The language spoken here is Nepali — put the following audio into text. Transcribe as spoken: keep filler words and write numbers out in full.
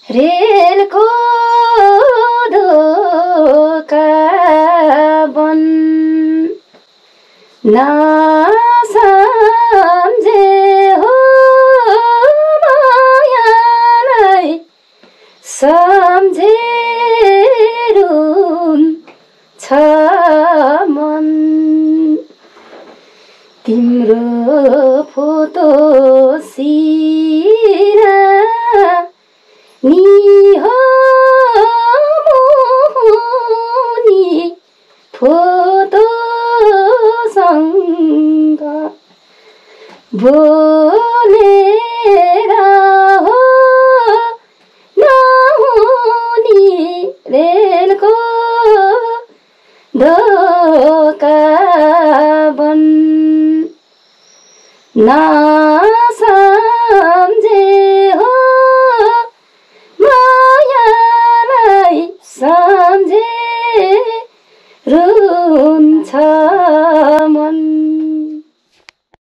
रेलको ढोका बन नसम्झे हो मायालाई सम्झेर छ मन तिम्रो फोटो सिरा नि हो मुनि फोटोसँग बोलेर हो नहुने रेलको ढोका बन नसम्झे हो मायालाई सम्झेर छ